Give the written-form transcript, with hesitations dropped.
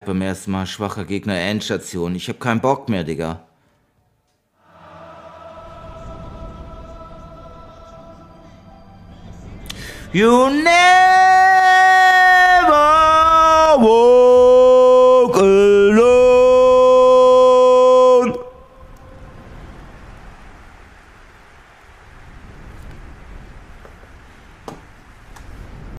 Beim ersten Mal schwacher Gegner Endstation. Ich hab keinen Bock mehr, Digga. You never